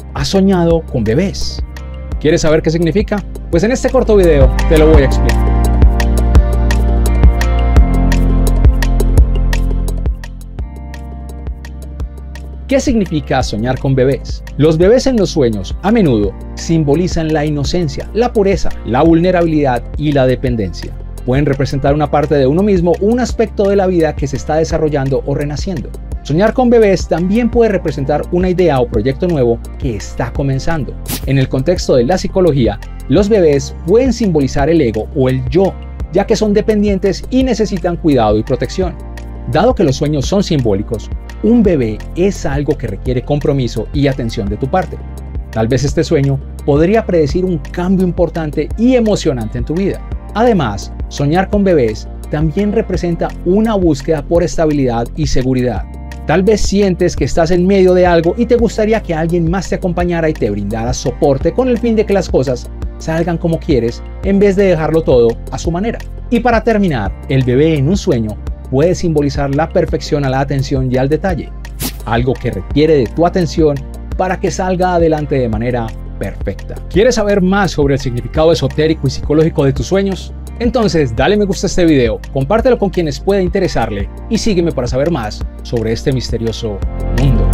¿Has soñado con bebés? ¿Quieres saber qué significa? Pues en este corto video te lo voy a explicar. ¿Qué significa soñar con bebés? Los bebés en los sueños a menudo simbolizan la inocencia, la pureza, la vulnerabilidad y la dependencia. Pueden representar una parte de uno mismo, un aspecto de la vida que se está desarrollando o renaciendo. Soñar con bebés también puede representar una idea o proyecto nuevo que está comenzando. En el contexto de la psicología, los bebés pueden simbolizar el ego o el yo, ya que son dependientes y necesitan cuidado y protección. Dado que los sueños son simbólicos, un bebé es algo que requiere compromiso y atención de tu parte. Tal vez este sueño podría predecir un cambio importante y emocionante en tu vida. Además, soñar con bebés también representa una búsqueda por estabilidad y seguridad. Tal vez sientes que estás en medio de algo y te gustaría que alguien más te acompañara y te brindara soporte con el fin de que las cosas salgan como quieres en vez de dejarlo todo a su manera. Y para terminar, el bebé en un sueño puede simbolizar la perfección a la atención y al detalle, algo que requiere de tu atención para que salga adelante de manera perfecta. ¿Quieres saber más sobre el significado esotérico y psicológico de tus sueños? Entonces dale me gusta a este video, compártelo con quienes pueda interesarle y sígueme para saber más sobre este misterioso mundo.